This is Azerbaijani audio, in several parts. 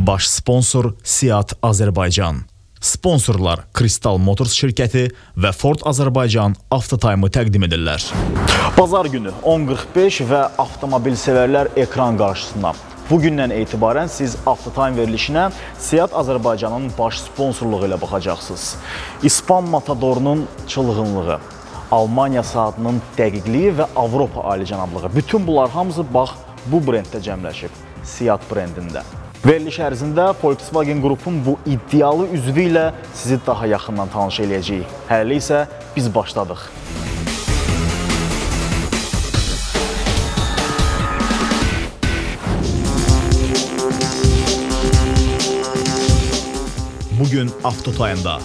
Baş sponsor Seat Azərbaycan. Sponsorlar Crystal Motors şirkəti və Ford Azərbaycan Avtotime'ı təqdim edirlər. Bazar günü 10:45 və avtomobil sevərlər ekran qarşısında. Bugündən etibarən siz Avtotime verilişinə Seat Azərbaycanın baş sponsorluğu ilə baxacaqsınız. İspan matadorunun çılğınlığı, Almaniya saatının dəqiqliyi və Avropa alicənablığı. Bütün bunlar hamısı bax bu brenddə cəmləşib. Seat brendində. Veriliş ərzində Volkswagen qrupun bu iddialı üzvü ilə sizi daha yaxından tanış eləyəcəyik. Hələlik isə biz başladıq. Bugün Avtotime'da.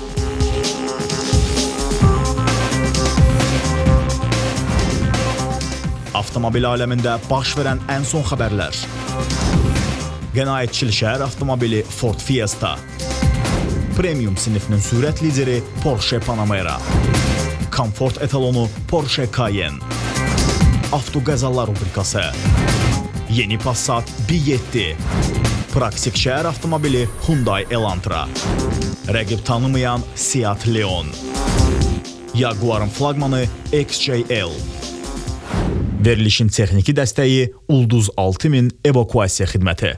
Avtomobil aləmində baş verən ən son xəbərlər. Qənaətçil şəhər avtomobili Ford Fiesta. Premium sinifinin sürət lideri Porsche Panamera. Komfort etalonu Porsche Cayenne. Avtoqəzalar rubrikası. Yeni Passat B7. Praktik şəhər avtomobili Hyundai Elantra. Rəqib tanımayan Seat Leon. Jaguar'ın flagmanı XJL. Verilişin texniki dəstəyi Ulduz 6000 evakuasiya xidməti.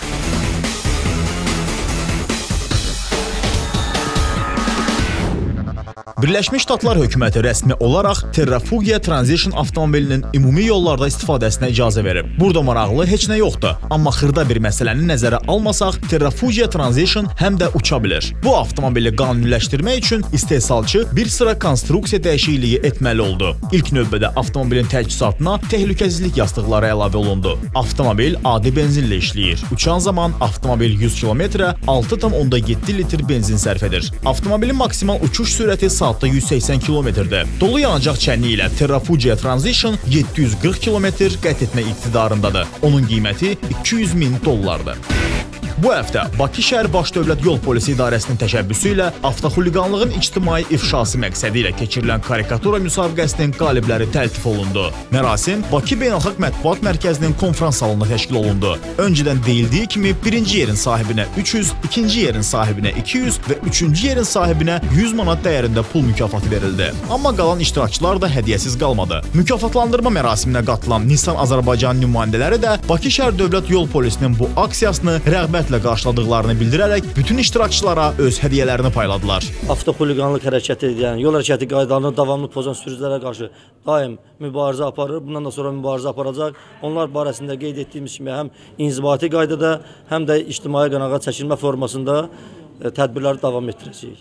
Birləşmiş Ştatlar hökuməti rəsmi olaraq Terrafugia Transition avtomobilinin ümumi yollarda istifadəsinə icazə verib. Burada maraqlı heç nə yoxdur. Amma xırda bir məsələni nəzərə almasaq, Terrafugia Transition həm də uça bilir. Bu avtomobili qanuniləşdirmək üçün istehsalçı bir sıra konstruksiya dəyişikliyi etməli oldu. İlk növbədə avtomobilin təchizatına təhlükəsizlik yastıqları əlavə olundu. Avtomobil adi benzinlə işləyir. Uçan zaman avtomobil 100 km-ə 6,7 litr benzin sərf edir. Avtomobilin maksimal uçuş sürəti saatda 180 km-dir. Dolu yanacaq çənli ilə Terrafugia Transition 740 km qət etmə iqtidarındadır. Onun qiyməti $200.000-dır. Bu həftə Bakı şəhər Baş Dövlət Yol Polisi İdarəsinin təşəbbüsü ilə avtoxuliqanlığın ictimai ifşası məqsədi ilə keçirilən karikatura müsabiqəsinin qalibləri təltif olundu. Mərasim Bakı Beynəlxalq Mətbuat Mərkəzinin konfrans salonunda təşkil olundu. Öncədən deyildiyi kimi birinci yerin sahibinə 300, ikinci yerin sahibinə 200 və üçüncü yerin sahibinə 100 manat dəyərində pul mükafatı verildi. Amma qalan iştirakçılar da hədiyyəsiz qalmadı. Mükafatlandırma mərasiminə qatılan Nissan Azərbaycan nümayəndələri də Bakı şəhər Dövlət Yol Polisinin bu aksiyasını rəğbət qarşıladıqlarını bildirərək bütün iştirakçılara öz hədiyyələrini payladılar. Avtoxuliqanlıq hərəkəti, yəni yol hərəkəti qaydalarını davamlı pozan sürücülərə qarşı daim mübarizə aparır. Bundan da sonra mübarizə aparacaq. Onlar barəsində qeyd etdiyimiz kimi həm inzibati qaydada, həm də ictimai qanağa çəkilmə formasında tədbirləri davam etdirəcəyik.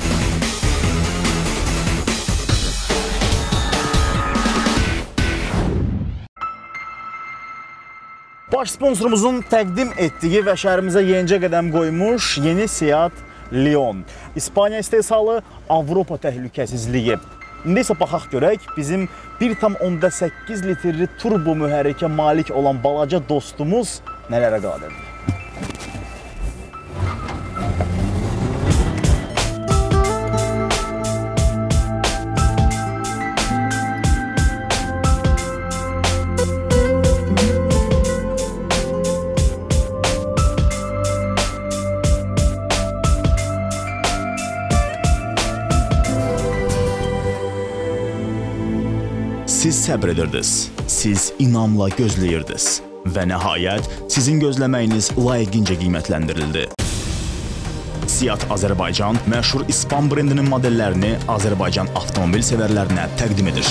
Baş sponsorumuzun təqdim etdiyi və şəhərimizə yenicə qədəm qoymuş yeni Seat Leon. İspaniya istehsalı, Avropa təhlükəsizliyi. İndi isə baxaq görək, bizim 1,8 litrli turbo mühərrikə malik olan balaca dostumuz nələrə qadirdir. Siz səbr edirdiniz, siz inamla gözləyirdiniz və nəhayət sizin gözləməyiniz layiqincə qiymətləndirildi. Seat Azərbaycan məşhur İspan brendinin modellərini Azərbaycan avtomobil sevərlərinə təqdim edir.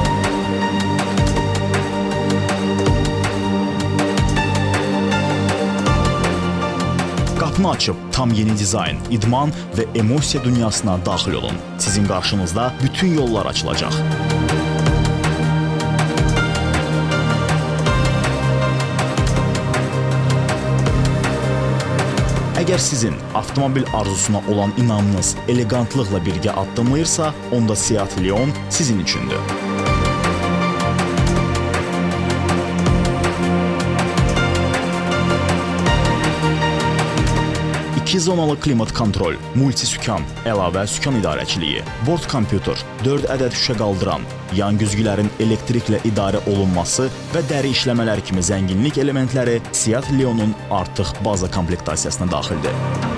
Qapını açıb tam yeni dizayn, idman və emosiya dünyasına daxil olun. Sizin qarşınızda bütün yollar açılacaq. Əgər sizin avtomobil arzusuna olan inamınız elegantlıqla birgə addımlayırsa, onda Seat Leon sizin üçündür. 2 zonalı klimat kontrol, multisükan, əlavə sükan idarəçiliyi, bord kompüter, 4 ədəd şüşə qaldıran, yan güzgülərin elektriklə idarə olunması və dəri işləmələri kimi zənginlik elementləri Seat Leon'un artıq baza komplektasiyasına daxildir.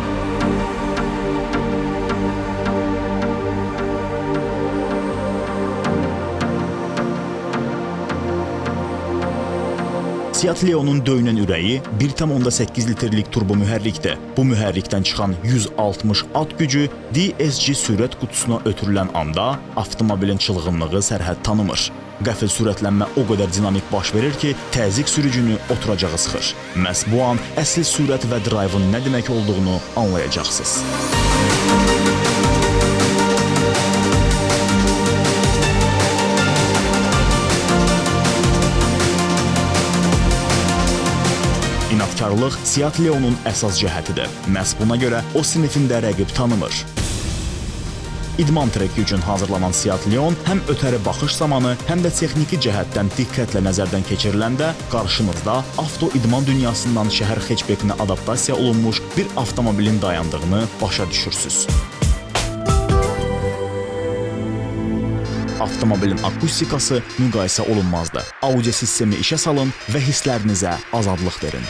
Seat Leon'un döyünən ürəyi 1,8 litrlik turbo mühərrikdir. Bu mühərrikdən çıxan 160 at gücü DSG sürət qutusuna ötürülən anda avtomobilin çılğınlığı sərhəd tanımır. Qəfil sürətlənmə o qədər dinamik baş verir ki, təzyiq sürücünü oturacağı sıxır. Məhz bu an əsl sürət və drayvın nə demək olduğunu anlayacaqsınız. İnadkarlıq Seat Leon'un əsas cəhətidir. Məhz buna görə o sinifində rəqib tanımır. İdman treki üçün hazırlanan Seat Leon həm ötəri baxış zamanı, həm də texniki cəhətdən diqqətlə nəzərdən keçiriləndə qarşınızda avto idman dünyasından şəhər hatchbackinə adaptasiya olunmuş bir avtomobilin dayandığını başa düşürsünüz. Avtomobilin akustikası müqayisə olunmazdır. Audio sistemi işə salın və hisslərinizə azadlıq verin.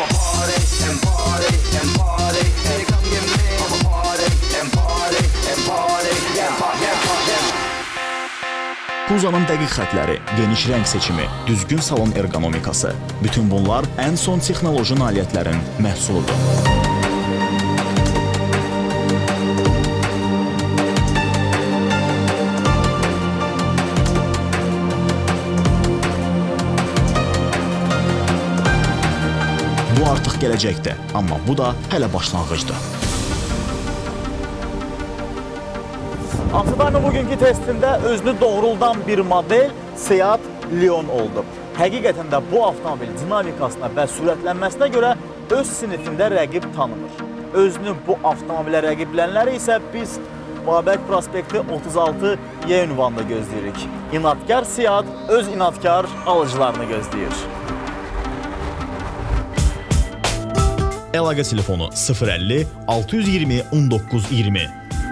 Kuzanın dəqiq xətləri, geniş rəng seçimi, düzgün salon ergonomikası. Bütün bunlar ən son texnoloji nailiyyətlərin məhsuludur. Bu artıq gələcəkdir, amma bu da hələ başlanğıcdır. Avtodarın bugünkü testində özünü doğruldan bir model Seat Leon oldu. Həqiqətən də bu avtomobil dinamikasına və sürətlənməsinə görə öz sinifində rəqib tanımır. Özünü bu avtomobilə rəqiblənləri isə biz Babək prospekti 36Y ünvanında gözləyirik. İnadkar Seat öz inadkar alıcılarını gözləyir. Əlaqə telefonu 050 620 1920.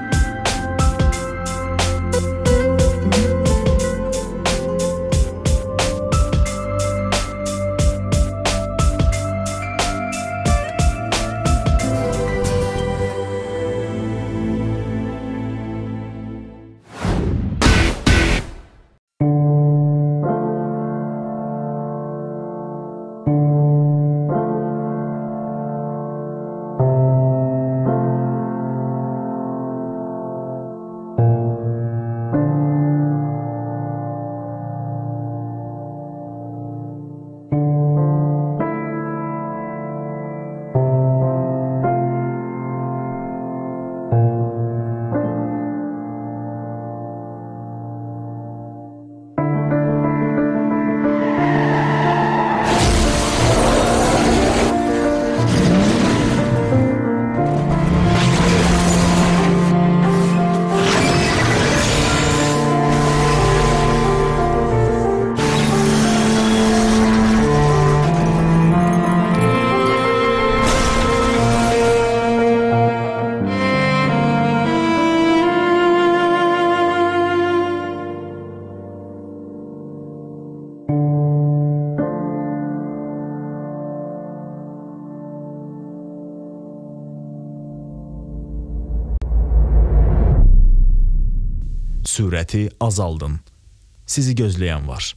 Sürəti azaldın. Sizi gözləyən var.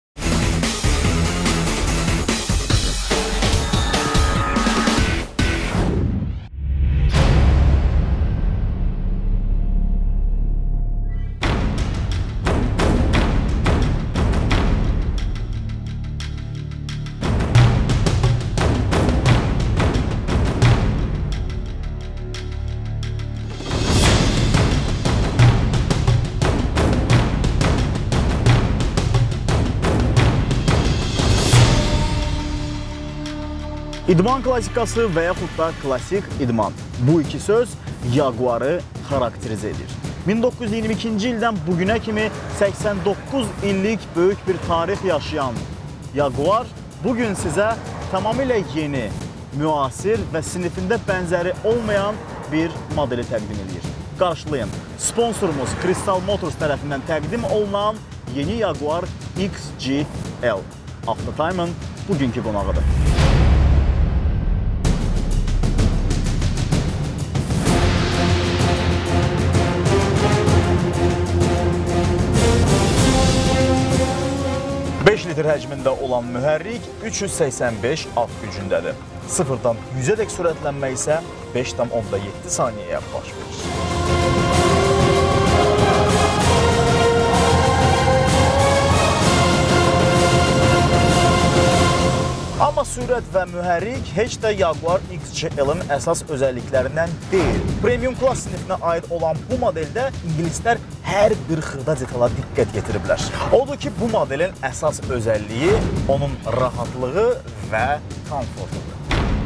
İdman klassikası və yaxud da klasik idman. Bu iki söz Jaguar'ı xarakterizə edir. 1922-ci ildən bugünə kimi 89 illik böyük bir tarix yaşayan Jaguar bugün sizə tamamilə yeni, müasir və sinifində bənzəri olmayan bir modeli təqdim edir. Qarşılayın, sponsorumuz Crystal Motors tərəfindən təqdim olunan yeni Jaguar XJL. Avtotime'ın bugünkü qonağıdır. litr həcmində olan mühərrik 385 at gücündədir. 0-dan 100-ədək sürətlənmə isə 5,7 saniyəyə baş verir. Amma sürət və mühərrik heç də Jaguar XJL-ın əsas özəlliklərindən deyil. Premium klass sinifinə aid olan bu modeldə ingilislər hər bir xırda detala diqqət yetiriblər. Odur ki, bu modelin əsas özəlliyi onun rahatlığı və komfortudur.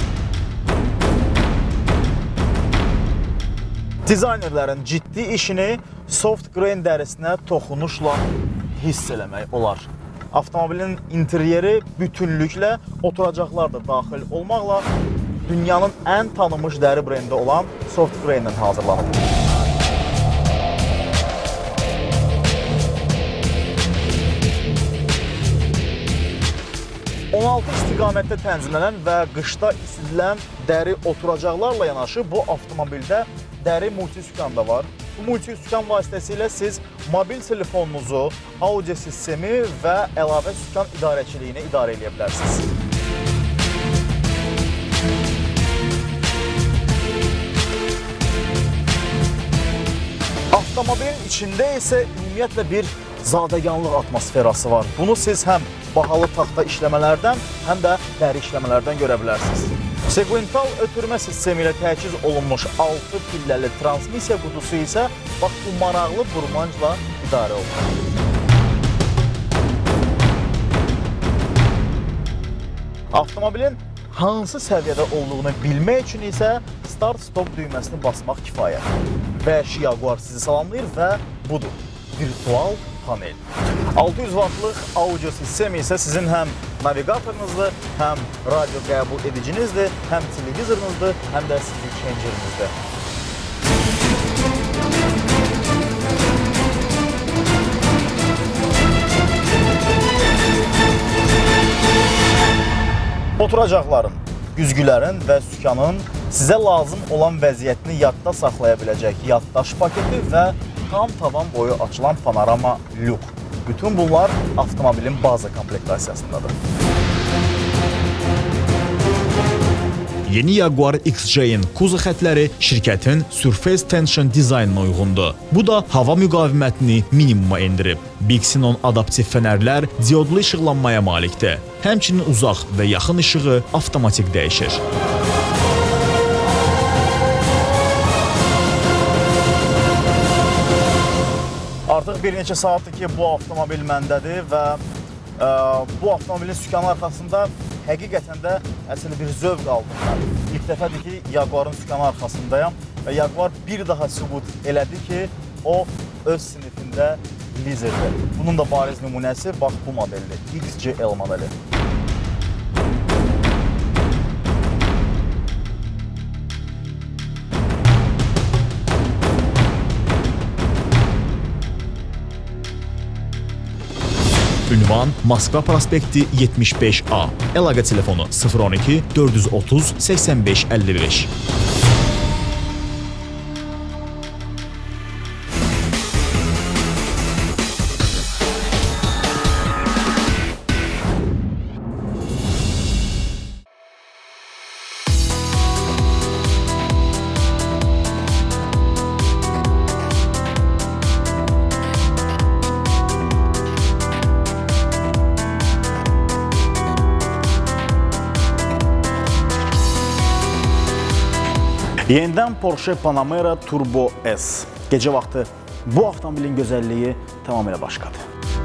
Dizaynerlərin ciddi işini soft grain dərisinə toxunuşla hiss eləmək olar. Avtomobilin interyeri bütünlüklə oturacaqlar da daxil olmaqla dünyanın ən tanınmış dəri brendi olan Soft Grain-dən hazırlanıb. istiqamətdə tənzimlənən və qışda isidilən dəri oturacaqlarla yanaşı bu avtomobildə dəri multisükan da var. Bu multisükan vasitəsilə siz mobil telefonunuzu, audio sistemi və əlavə sükan idarəçiliyini idarə edə bilərsiniz. Avtomobilin içində isə ümumiyyətlə bir zadəganlıq atmosferası var. Bunu siz həm bahalı taxta işləmələrdən, həm də dəri işləmələrdən görə bilərsiniz. Segmental ötürmə sistemi ilə təchiz olunmuş 6 pilləli transmisiya qutusu isə bax bu maraqlı burmancla idarə olunur. Avtomobilin hansı səviyyədə olduğunu bilmək üçün isə start-stop düyməsini basmaq kifayət. Vəhşi Jaguar sizi salamlayır və budur, virtual panel. 600 wattlıq audio sistemi isə sizin həm navigatorunuzdur, həm radio qəbul edicinizdir, həm televizorunuzdur, həm də CD changerimizdir. Oturacaqların, güzgülərin və sükanın sizə lazım olan vəziyyətini yadda saxlaya biləcək yaddaş paketi və tam tavan boyu açılan panorama lük. Bütün bunlar avtomobilin baza komplektasiyasındadır. Yeni Jaguar XJ-in kuzov xətləri şirkətin Surface Tension dizaynına uyğundur. Bu da hava müqavimətini minimuma endirib. Bixenon adaptiv fənərlər diodlu işıqlanmaya malikdir. Həmçinin uzaq və yaxın işığı avtomatik dəyişir. Artıq bir neçə saatdır ki, bu avtomobil məndədir və bu avtomobilin sükanı arxasında həqiqətən də əsl bir zövq aldım mən. İlk dəfədir ki, Jaguar'ın sükanı arxasındayam və Jaguar bir daha sübut elədi ki, o öz sinifində liderdir. Bunun da bariz nümunəsi bax bu modeldir, XJL modeli. Ünvan Moskva prospekti 75A. Əlaqə telefonu 012 430 85 55. Yenidən Porsche Panamera Turbo S. Gecə vaxtı bu avtomobilin gözəlliyi tamamilə başqadır.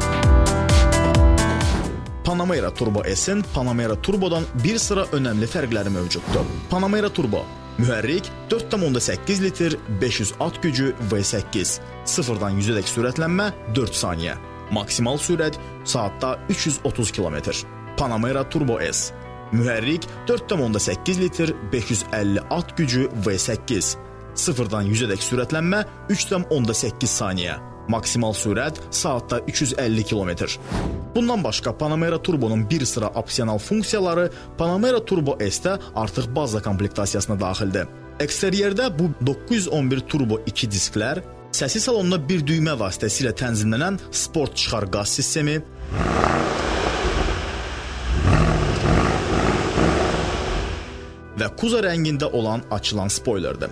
Panamera Turbo S-in Panamera Turbo'dan bir sıra önəmli fərqləri mövcuddur. Panamera Turbo mühərrik 4,8 litr 500 at gücü V8. 0-dan 100-ədək sürətlənmə 4 saniyə. Maksimal sürət saatda 330 km. Panamera Turbo S. Mühərrik 4,8 litr 550 at gücü V8. 0-dan 100-ədək sürətlənmə 3,8 saniyə. Maksimal sürət saatda 350 km. Bundan başqa Panamera Turbo'nun bir sıra opsional funksiyaları Panamera Turbo S-də artıq baza komplektasiyasına daxildir. Eksteryerdə bu 911 Turbo 2 disklər, səsi salonuna bir düymə vasitəsilə tənzimlənən sport çıxar qaz sistemi, və kuza rəngində olan açılan spoilerdir.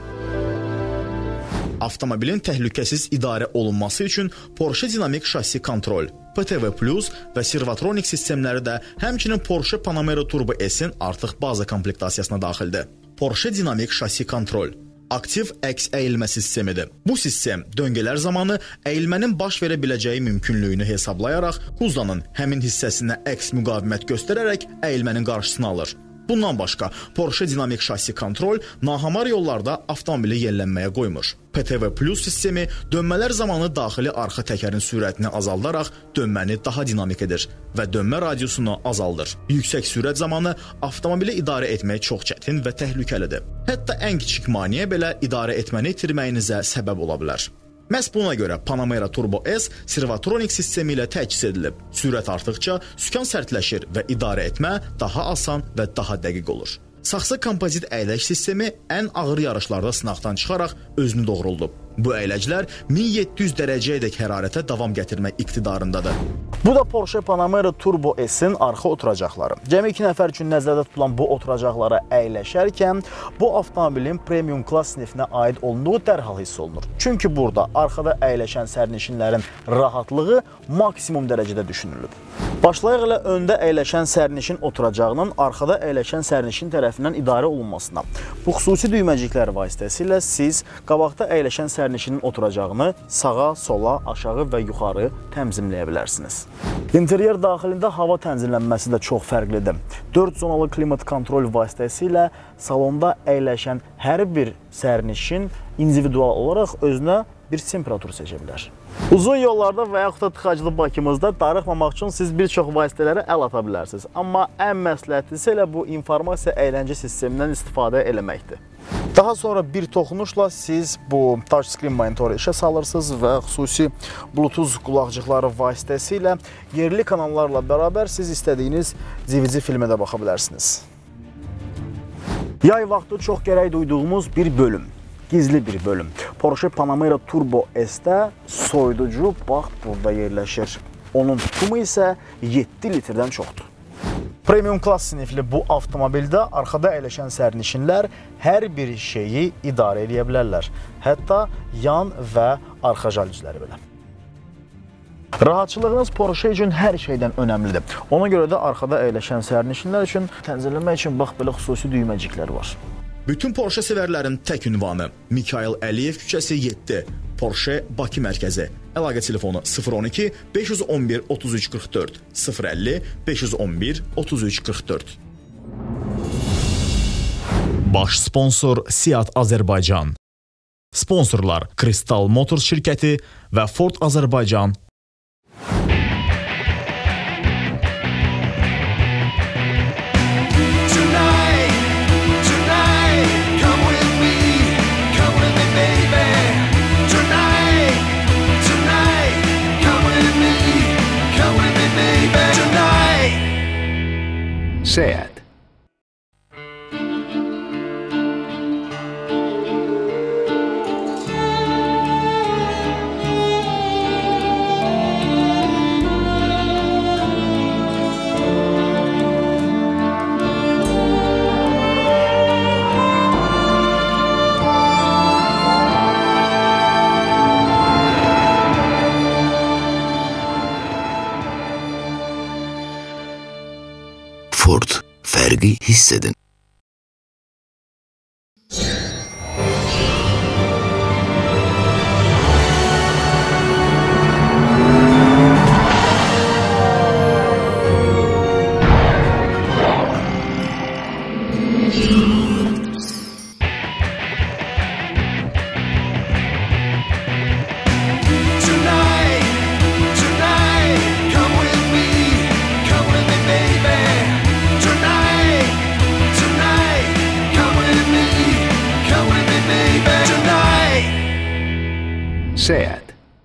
Avtomobilin təhlükəsiz idarə olunması üçün Porsche Dinamik Şassi Kontrol, PTV Plus və Servotronic sistemləri də həmçinin Porsche Panamera Turbo S-in artıq baza komplektasiyasına daxildir. Porsche Dinamik Şassi Kontrol aktiv əks əyilmə sistemidir. Bu sistem döngələr zamanı əyilmənin baş verə biləcəyi mümkünlüyünü hesablayaraq kuzanın həmin hissəsinə əks müqavimət göstərərək əyilmənin qarşısını alır. Bundan başqa Porsche Dinamik Şassi Kontrol nahamar yollarda avtomobili yellənməyə qoymur. PTV Plus sistemi dönmələr zamanı daxili arxa təkərin sürətini azaldaraq dönməni daha dinamik edir və dönmə radiusunu azaldır. Yüksək sürət zamanı avtomobili idarə etmək çox çətin və təhlükəlidir. Hətta ən kiçik maneə belə idarə etməni itirməyinizə səbəb ola bilər. Məhz buna görə Panamera Turbo S Servotronic sistemi ilə təchiz edilib. Sürət artdıqca sükan sərtləşir və idarə etmə daha asan və daha dəqiq olur. Saxsı kompozit əyləc sistemi ən ağır yarışlarda sınaqdan çıxaraq özünü doğruldub. Bu əyləclər 1700 dərəcəyədək hərarətə davam gətirmək iqtidarındadır. Bu da Porsche Panamera Turbo S-in arxa oturacaqları. Cəmi 2 nəfər üçün nəzərdə tutulan bu oturacaqlara əyləşərkən bu avtomobilin premium klass sinifinə aid olduğu dərhal hiss olunur. Çünki burada arxada əyləşən sərnişinlərin rahatlığı maksimum dərəcədə düşünülüb. Başlayaq ilə öndə əyləşən sərnişin oturacağının arxada əyləşən sərnişin tərəfindən idarə olunmasına. Bu xüsusi düyməciklər vasitəsilə siz qabaqda əyləşən sərnişinin oturacağını sağa, sola, aşağı və yuxarı təmzimləyə bilərsiniz. İnteryer daxilində hava tənzimlənməsi də çox fərqlidir. 4 zonalı klimat kontrol vasitəsilə salonda əyləşən hər bir sərnişin individual olaraq özünə bir temperatur seçə bilər. Uzun yollarda və yaxud da tıxaclı Bakımızda darıxmamaq üçün siz bir çox vasitələrə əl ata bilərsiniz. Amma ən məsləhətlisi elə bu informasiya əyləncə sistemindən istifadə eləməkdir. Daha sonra bir toxunuşla siz bu touchscreen monitoru işə salırsınız və xüsusi Bluetooth qulaqcıqları vasitəsilə yerli kanallarla bərabər siz istədiyiniz DVD filmə də baxa bilərsiniz. Yay vaxtı çox gərək duyduğumuz bir bölüm. Gizli bir bölüm. Porsche Panamera Turbo S-də soyuducu bax burada yerləşir. Onun tutumu isə 7 litrdən çoxdur. Premium klass sinifli bu avtomobildə arxada əyləşən sərnişinlər hər bir şeyi idarə edə bilərlər. Hətta yan və arxa jalüzləri belə. Rahatçılığınız Porsche üçün hər şeydən önəmlidir. Ona görə də arxada əyləşən sərnişinlər üçün tənzimləmək üçün bax belə xüsusi düyməciklər var. Bütün Porsche sevərlərin tək ünvanı Mikayıl Əliyev küçəsi 7, Porsche Bakı mərkəzi. Əlaqə telefonu 012 511 33 44 050 511 33 44. Baş sponsor Seat Azərbaycan. Sponsorlar Kristal Motors şirkəti və Ford Azərbaycan. Seat. Ford, fərqi hiss edin. Tonight, come with me, baby. Tonight. SEAT.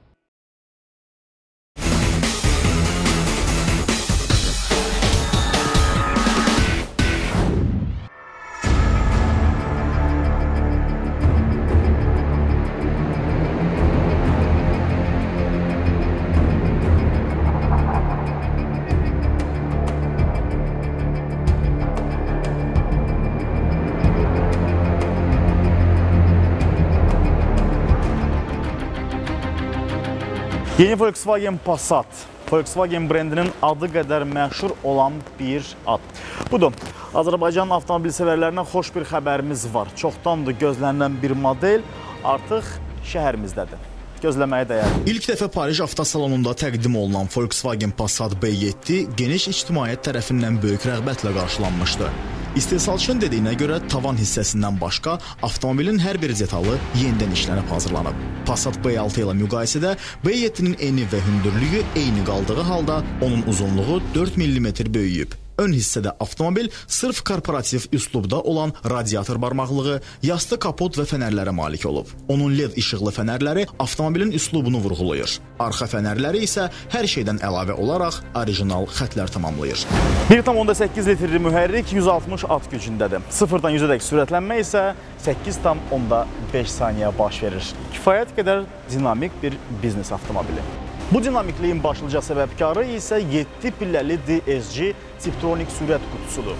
Yeni Volkswagen Passat, Volkswagen brendinin adı qədər məşhur olan bir ad. Budur, Azərbaycan avtomobil sevərlərinə xoş bir xəbərimiz var. Çoxdandır gözlənilən bir model artıq şəhərimizdədir. Gözləməyə dəyər. İlk dəfə Paris avtosalonunda təqdim olunan Volkswagen Passat B7 geniş ictimaiyyət tərəfindən böyük rəğbətlə qarşılanmışdı. İstehsalçının dediyinə görə tavan hissəsindən başqa avtomobilin hər bir detalı yenidən işlənib hazırlanıb. Passat B6 ilə müqayisədə B7-nin eni və hündürlüyü eyni qaldığı halda onun uzunluğu 4 mm böyüyüb. Ön hissədə avtomobil sırf korporativ üslubda olan radiator barmaqlığı, yastı kapot və fənərlərə malik olub. Onun LED işıqlı fənərləri avtomobilin üslubunu vurğulayır. Arxa fənərləri isə hər şeydən əlavə olaraq orijinal xətlər tamamlayır. 1,8 litrli mühərrik 160 at gücündədir. 0-dan 100-ə dək sürətlənmə isə 8,5 saniyə baş verir. Kifayət qədər dinamik bir biznes avtomobili. Bu dinamikliyin başlıca səbəbkarı isə 7 pilləli DSG Tiptronic sürət qutusudur.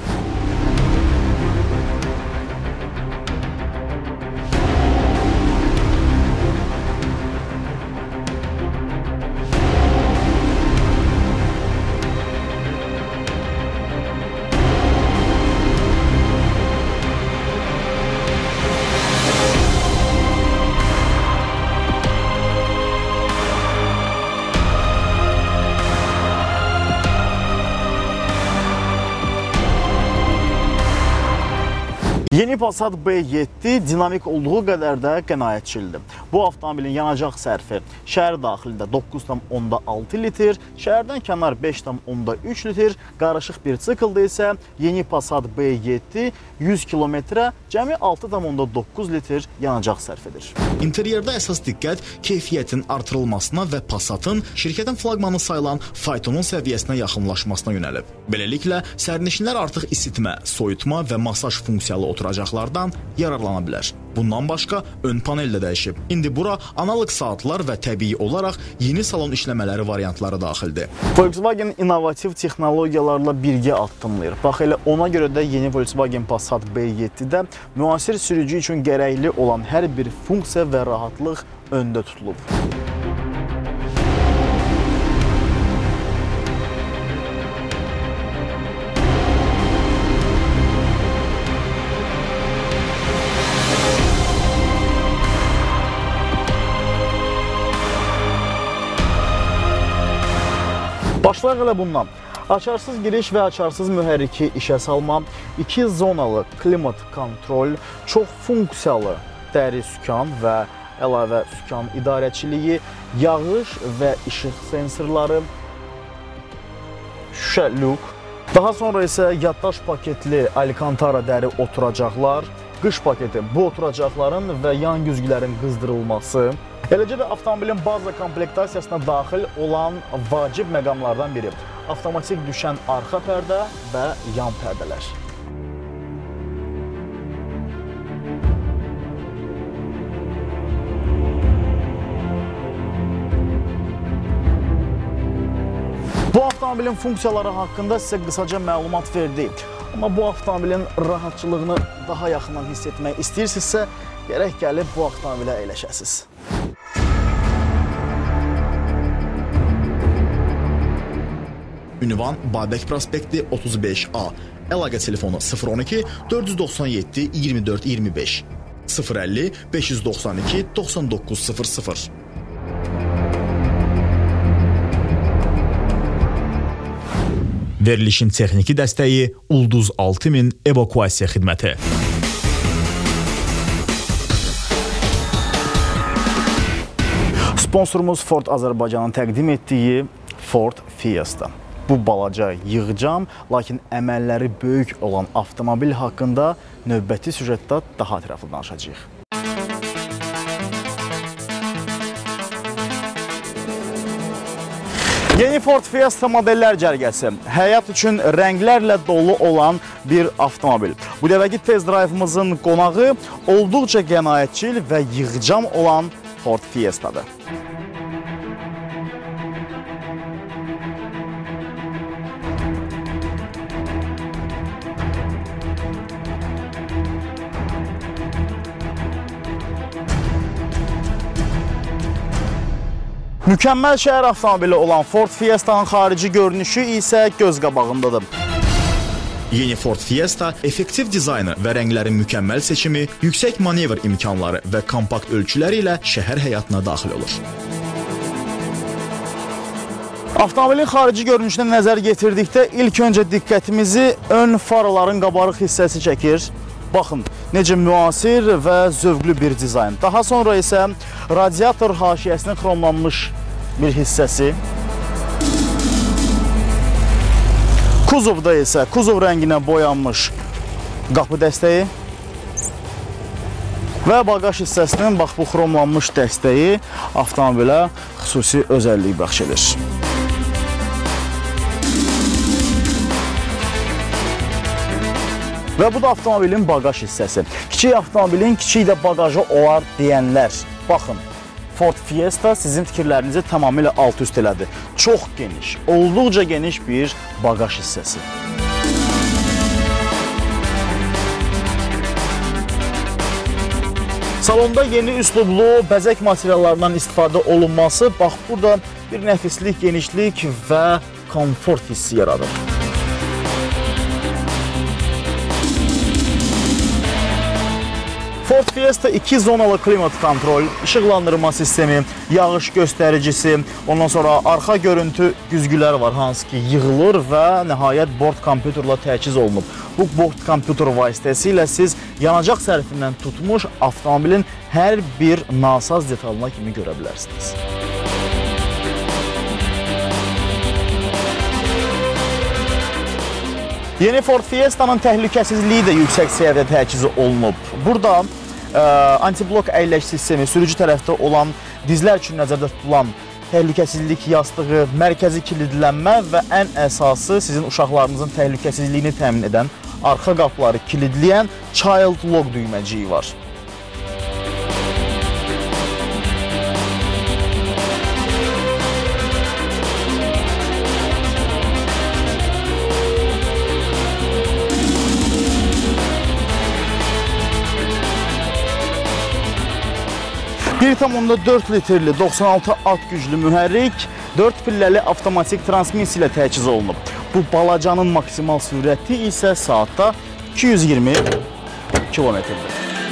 Yeni Passat B7 dinamik olduğu qədər də qənaətçildir. Bu avtomobilin yanacaq sərfi şəhər daxilində 9,6 litr, şəhərdən kənar 5,3 litr, qarışıq bir sikldə isə yeni Passat B7 100 kilometrə cəmi 6,9 litr yanacaq sərf edir. İnteryerdə əsas diqqət keyfiyyətin artırılmasına və Passatın şirkətin flaqmanı sayılan faytonun səviyyəsinə yaxınlaşmasına yönəlib. Beləliklə, sərnişinlər artıq isitmə, soyutma və masaj funksiyalı oturacaqlardan yararlana bilər. Bundan başqa ön panel də dəyişib. İndi bura analog saatlar və təbii olaraq yeni salon işləmələri variantları daxildir. Volkswagen innovativ texnologiyalarla birgə addımlayır. Bax elə ona görə də yeni Volkswagen Passat B7-də müasir sürücü üçün gərəkli olan hər bir funksiya və rahatlıq öndə tutulub. Başlayaq elə bundan. Açarsız giriş və açarsız mühərriki işə salma, 2 zonalı klimat kontrol, çox funksiyalı dəri sükan və əlavə sükan idarəçiliyi, yağış və işıq sensorları, şüşə lük, daha sonra isə yaddaş paketli Alcantara dəri oturacaqlar, qış paketi bu oturacaqların və yan güzgülərin qızdırılması, eləcə də avtomobilin baza komplektasiyasına daxil olan vacib məqamlardan biri avtomatik düşən arxa pərdə və yan pərdələr. Bu avtomobilin funksiyaları haqqında sizə qısaca məlumat verdik. Amma bu avtomobilin rahatçılığını daha yaxından hiss etmək istəyirsinizsə, gərək gəlib bu avtomobilə əyləşəsiniz. Ünvan Babək prospekti 35A. Əlaqə telefonu 012 497 24 25 050 592 9900. Verilişin texniki dəstəyi Ulduz 6000 evakuasiya xidməti. Sponsorumuz Ford Azərbaycanın təqdim etdiyi Ford Fiesta. Bu balaca, yığcam, lakin əməlləri böyük olan avtomobil haqqında növbəti süjetdə daha ətraflı danışacağıq. Yeni Ford Fiesta modellər cərgəsi, həyat üçün rənglərlə dolu olan bir avtomobil. Bu dəfəki test drive'ımızın qonağı olduqca qənaətçil və yığcam olan Ford Fiesta'dır. Mükəmməl şəhər avtomobili olan Ford Fiesta'nın xarici görünüşü isə göz qabağındadır. Yeni Ford Fiesta effektiv dizaynı və rənglərin mükəmməl seçimi, yüksək manevr imkanları və kompakt ölçüləri ilə şəhər həyatına daxil olur. Avtomobilin xarici görünüşünə nəzər yetirdikdə ilk öncə diqqətimizi ön faraların qabarıq hissəsi çəkir. Baxın, necə müasir və zövqlü bir dizayn. Daha sonra isə radiator haşiyəsinin xromlanmış bir hissəsi. Kuzovda isə kuzov rənginə boyanmış qapı dəstəyi və bagaj hissəsinin bax bu xromlanmış dəstəyi avtomobilə xüsusi özəllik bəxş edir. Və bu da avtomobilin bagaj hissəsi. Kiçik avtomobilin kiçik də bagajı olar deyənlər. Baxın, Ford Fiesta sizin fikirlərinizi tamamilə alt-üst elədi. Çox geniş, olduqca geniş bir bagaj hissəsi. Salonda yeni üslublu bəzək materiallarından istifadə olunması, bax burada bir nəfislik, genişlik və komfort hissi yaradır. Ford Fiesta 2 zonalı klimat kontrol, işıqlandırma sistemi, yağış göstəricisi, ondan sonra arxa görüntü güzgüləri var, hansı ki yığılır və nəhayət bord kompüterlə təchiz olunub. Bu bord kompüter vasitəsilə siz yanacaq sərfindən tutmuş avtomobilin hər bir nasaz detalına kimi görə bilərsiniz. Yeni Ford Fiesta'nın təhlükəsizliyi də yüksək səviyyədə təchiz olunub. Burada antiblok əyləş sistemi, sürücü tərəfdə olan dizlər üçün nəzərdə tutulan təhlükəsizlik yastığı, mərkəzi kilidlənmə və ən əsası sizin uşaqlarınızın təhlükəsizliyini təmin edən arxa qapıları kilidləyən Child Lock düyməciyi var. Bir tam onda 4 litrli 96 at güclü mühərrik 4 pilləli avtomatik transmisiya ilə təchiz olunub. Bu balacanın maksimal sürəti isə saatda 220 kilometrdir.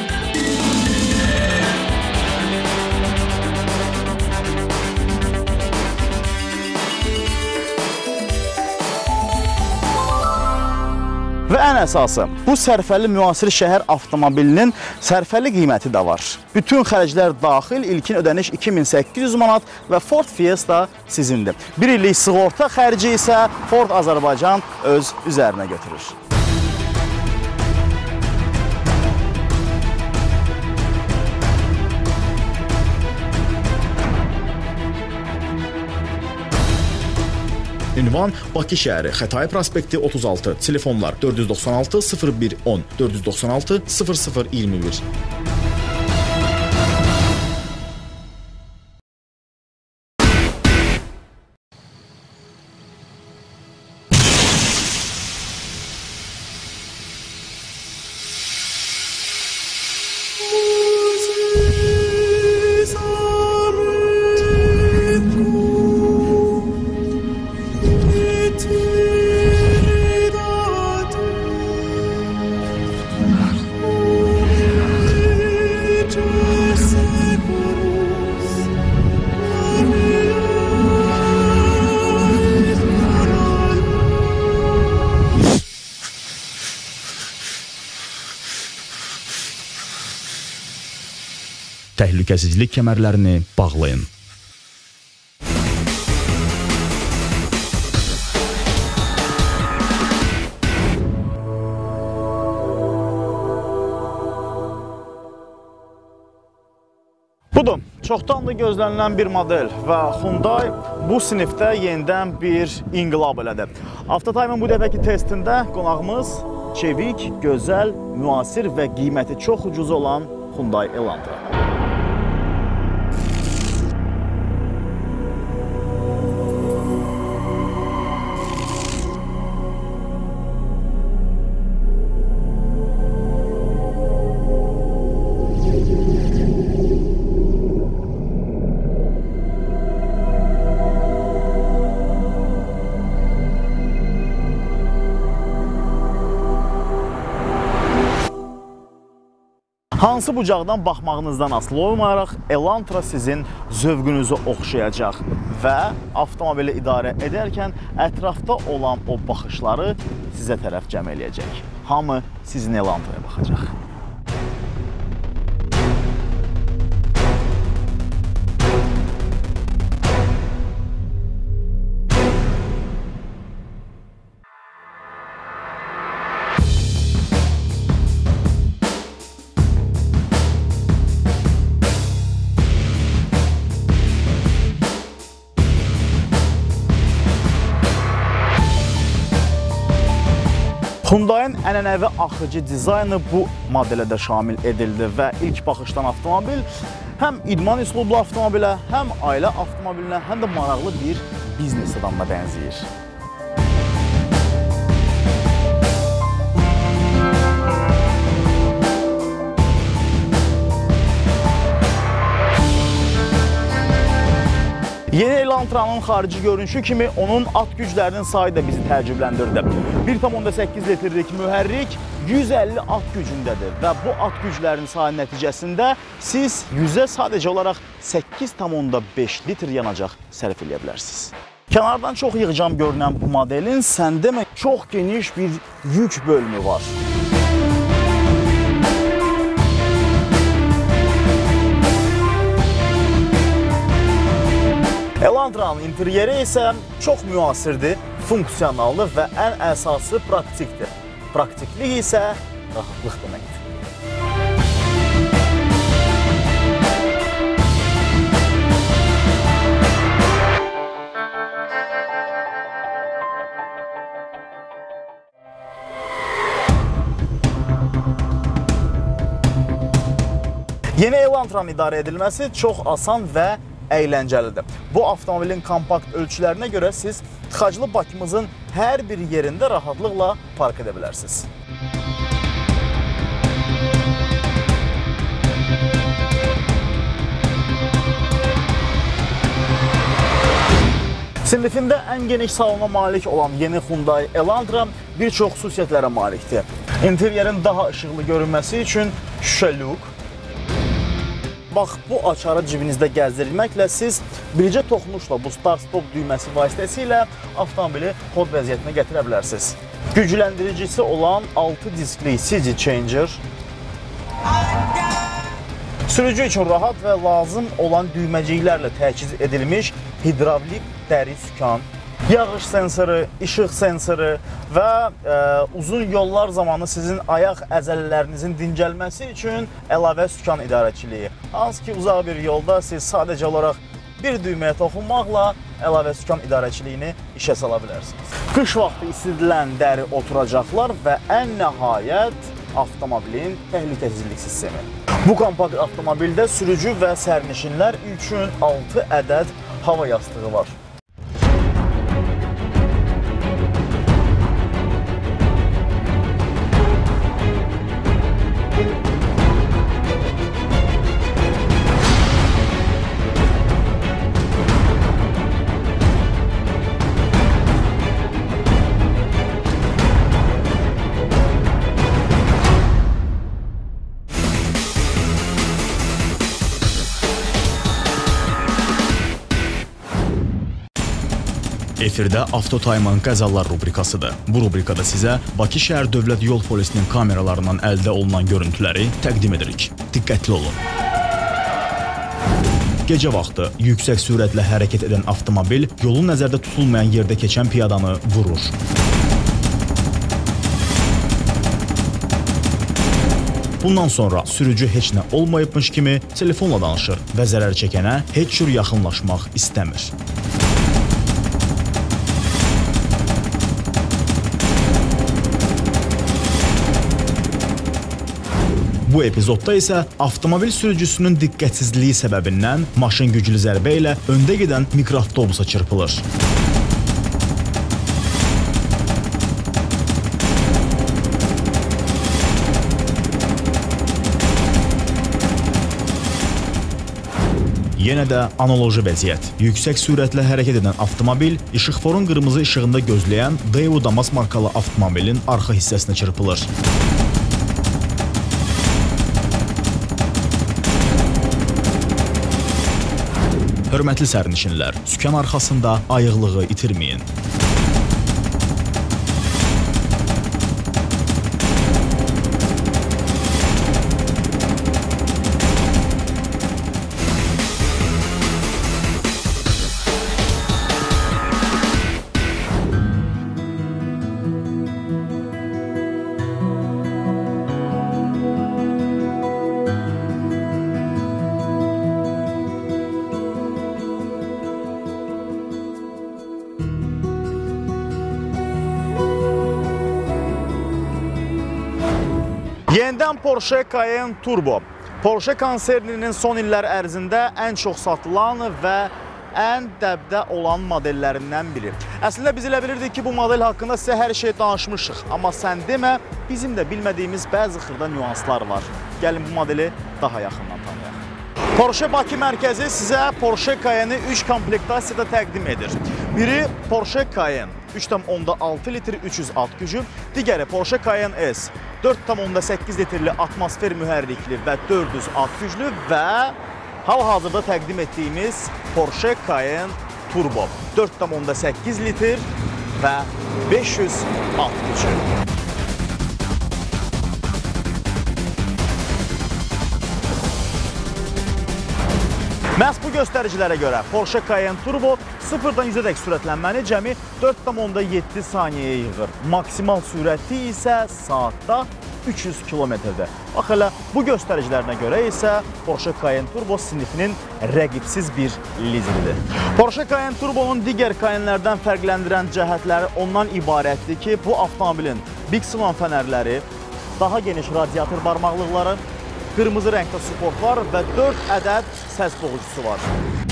Və ən əsası, bu sərfəli müasir şəhər avtomobilinin sərfəli qiyməti də var. Bütün xərclər daxil ilkin ödəniş 2800 manat və Ford Fiesta sizindir. Bir illik sığorta xərci isə Ford Azərbaycan öz üzərinə götürür. Ünvan Bakı şəhəri, Xətai prospekti 36, telefonlar 496 01 10, 496 00 21. Təhlükəsizlik kəmərlərini bağlayın. Budur, Çoxdandır gözlənilən bir model və Hyundai bu sinifdə yenidən bir inqilab elədi. Avtotime'ın bu dəfəki testində qonağımız çevik, gözəl, müasir və qiyməti çox ucuz olan Hyundai Elantra. Hansı bucaqdan baxmağınızdan asılı olmayaraq Elantra sizin zövqünüzü oxşayacaq və avtomobili idarə edərkən ətrafda olan o baxışları sizə tərəf cəm eləyəcək. Hamı sizin Elantraya baxacaq. Hyundai'nin ənənəvi axıcı dizaynı bu modelə də şamil edildi və ilk baxışdan avtomobil həm idman üslublu avtomobilə, həm ailə avtomobilinə, həm də maraqlı bir biznes adamına bənzəyir. Yeni Elantranın xarici görünüşü kimi onun at güclərinin sayı da bizi təəccübləndirdi. 1,8 litrlik mühərrik 150 at gücündədir və bu at güclərinin sayı nəticəsində siz 100-ə sadəcə olaraq 8,5 litr yanacaq sərf edə bilərsiniz. Kənardan çox yığcam görünən bu modelin səndəmə çox geniş bir yük bölümü var. Elantranın interyeri isə çox müasirdir, funksionaldır və ən əsası praktikdir. Praktiklik isə rahatlıq deməkdir. Yeni Elantranın idarə edilməsi çox asan və əyləncəlidir. Bu avtomobilin kompakt ölçülərinə görə siz tıxaclı Bakımızın hər bir yerində rahatlıqla park edə bilərsiniz. Sinifində ən geniş salona malik olan yeni Hyundai Elantra bir çox xüsusiyyətlərə malikdir. İnteryerin daha işıqlı görünməsi üçün şüşə lük. Bax, bu açarı cibinizdə gəzdirilməklə siz bircə toxunuşla bu start-stop düyməsi vasitəsilə avtomobili kod vəziyyətinə gətirə bilərsiniz. Gücləndiricisi olan 6 diskli CD changer, sürücü üçün rahat və lazım olan düyməciklərlə təchiz edilmiş hidravlik dəri sükan, yağış sensoru, işıq sensoru və uzun yollar zamanı sizin ayaq əzələlərinizin dincəlməsi üçün əlavə sükan idarəçiliyi. Hansı ki, uzaq bir yolda siz sadəcə olaraq bir düyməyə toxunmaqla əlavə sükan idarəçiliyini işə sala bilərsiniz. Qış vaxtı isidilən dəri oturacaqlar və ən nəhayət avtomobilin təhlükəsizlik sistemi. Bu kompakt avtomobildə sürücü və sərnişinlər üçün 6 ədəd hava yastığı var. Efirdə Avtotime'ın qəzalar rubrikasıdır. Bu rubrikada sizə Bakı şəhər Dövlət Yol Polisinin kameralarından əldə olunan görüntüləri təqdim edirik. Diqqətli olun. Gecə vaxtı yüksək sürətlə hərəkət edən avtomobil yolun nəzərdə tutulmayan yerdə keçən piyadanı vurur. Bundan sonra sürücü heç nə olmayıbmış kimi telefonla danışır və zərər çəkənə heç cür yaxınlaşmaq istəmir. Bu epizodda isə avtomobil sürücüsünün diqqətsizliyi səbəbindən maşın güclü zərbə ilə öndə gedən mikroavtobusa çırpılır. Yenə də analoji vəziyyət. Yüksək sürətlə hərəkət edən avtomobil işıqforun qırmızı işığında gözləyən Daewoo Damas markalı avtomobilin arxa hissəsinə çırpılır. Hörmətli sərnişinlər, sükan arxasında ayıqlığı itirməyin. Yenidən Porsche Cayenne Turbo. Porsche konserninin son illər ərzində ən çox satılan və ən dəbdə olan modellərindən biri. Əslində biz elə bilirdik ki, bu model haqqında sizə hər şey danışmışıq. Amma sən demə, bizim də bilmədiyimiz bəzi xırda nüanslar var. Gəlin bu modeli daha yaxından tanıyaq. Porsche Bakı mərkəzi sizə Porsche Cayenne 3 komplektasiyada təqdim edir. Biri Porsche Cayenne 3,6 litr 300 at gücü, digəri Porsche Cayenne S 4,8 litrli atmosfer mühərrikli və 400 at güclü və hal-hazırda təqdim etdiyimiz Porsche Cayenne Turbo 4,8 litr və 500 at gücü. Məhz bu göstəricilərə görə Porsche Cayenne Turbo 0-dan 100-ədək sürətlənməni cəmi 4,7 saniyəyə yığır. Maksimal sürəti isə saatda 300 km-dir. Bax elə bu göstəricilərinə görə isə Porsche Cayenne Turbo sinifinin rəqibsiz bir lideridir. Porsche Cayenne Turbonun digər Cayennelərdən fərqləndirən cəhətləri ondan ibarətdir ki, bu avtomobilin Big Swan fənərləri, daha geniş radiator barmaqlıqları, qırmızı rəngdə suportlar və 4 ədəd səs boğucusu var.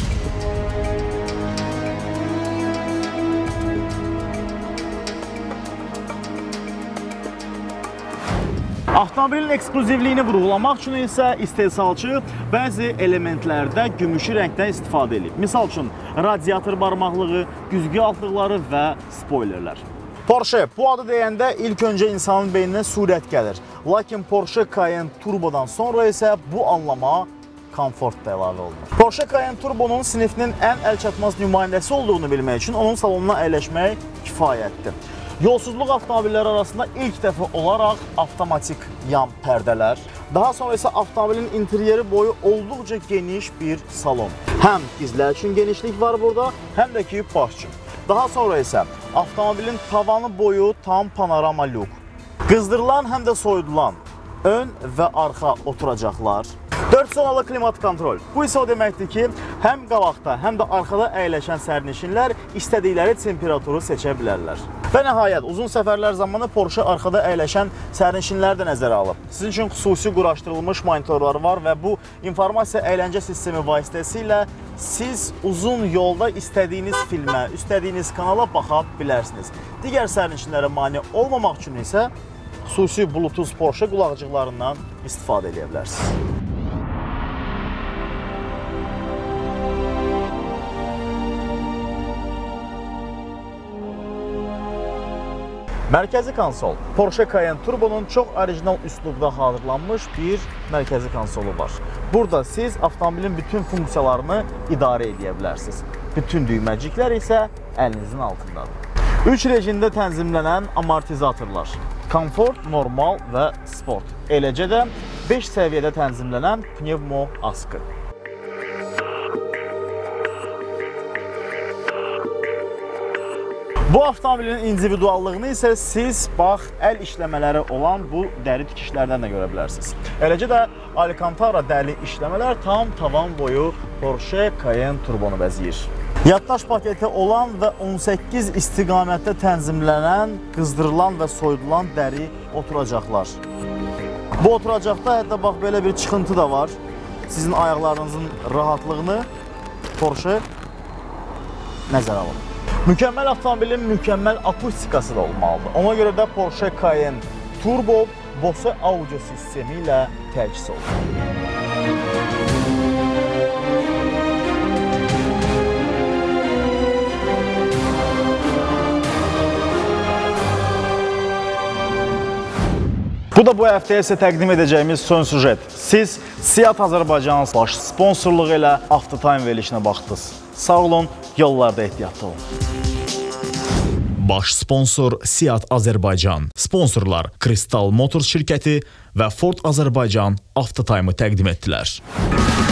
Avtomobilin ekskluzivliyini vurğulamaq üçün isə istehsalçı bəzi elementlərdə gümüşü rəngdən istifadə edib. Misal üçün, radiator barmaqlığı, güzgü altlıqları və spoilerlər. Porsche bu adı deyəndə ilk öncə insanın beyninə sürət gəlir. Lakin Porsche Cayenne Turbodan sonra isə bu anlama komfort da əlavə olunur. Porsche Cayenne Turbonun sinifinin ən əlçatmaz nümayəndəsi olduğunu bilmək üçün onun salonuna əyləşmək kifayətdir. Yolsuzluq avtomobilləri arasında ilk dəfə olaraq avtomatik yan pərdələr, daha sonra isə avtomobilin interyeri boyu olduqca geniş bir salon. Həm dizlər üçün genişlik var burada, həm də ki baş üçün. Daha sonra isə avtomobilin tavanı boyu tam panorama lük. Qızdırılan həm də soyudulan ön və arxa oturacaqlar. 4 zonalı klimat kontrol. Bu isə o deməkdir ki, həm qabaqda, həm də arxada əyləşən sərnişinlər istədikləri temperaturu seçə bilərlər. Və nəhayət, uzun səfərlər zamanı Porsche arxada əyləşən sərnişinləri də nəzərə alıb. Sizin üçün xüsusi quraşdırılmış monitorlar var və bu informasiya əyləncə sistemi vasitəsilə siz uzun yolda istədiyiniz filmə, istədiyiniz kanala baxa bilərsiniz. Digər sərnişinlərə mane olmamaq üçün isə xüsusi Bluetooth Porsche qulaqcıqlarından istifadə edə bilərsiniz. Mərkəzi konsol. Porsche Cayenne Turbonun çox orijinal üslubda hazırlanmış bir mərkəzi konsolu var. Burada siz avtomobilin bütün funksiyalarını idarə edə bilərsiniz. Bütün düyməciklər isə əlinizin altındadır. 3 rejimdə tənzimlənən amortizatorlar. Komfort, normal və sport. Eləcə də 5 səviyyədə tənzimlənən pnevmo askı. Bu avtomobilin individuallığını isə siz bax əl işləmələri olan bu dəri tikişlərdən də görə bilərsiniz. Eləcə də Alcantara dəri işləmələr tam tavan boyu Porsche Cayenne turbonu bəzəyir. Yaddaş paketi olan və 18 istiqamətdə tənzimlənən, qızdırılan və soyudulan dəri oturacaqlar. Bu oturacaqda hətta bax belə bir çıxıntı da var. Sizin ayaqlarınızın rahatlığını Porsche nəzərə alın. Mükəmməl avtomobilin mükəmməl akustikası da olmalıdır. Ona görə də Porsche Cayenne Turbo Bose audio sistemi ilə təchiz olunur. Bu da bu həftəyə sizə təqdim edəcəyimiz son sujet. Siz Seat Azərbaycan baş sponsorluğu ilə Avtotime verilişinə baxdınız. Sağ olun, yollarda ehtiyatlı olun. Baş sponsor Seat Azərbaycan, sponsorlar Kristal Motors şirkəti və Ford Azərbaycan Avtotime'ı təqdim etdilər.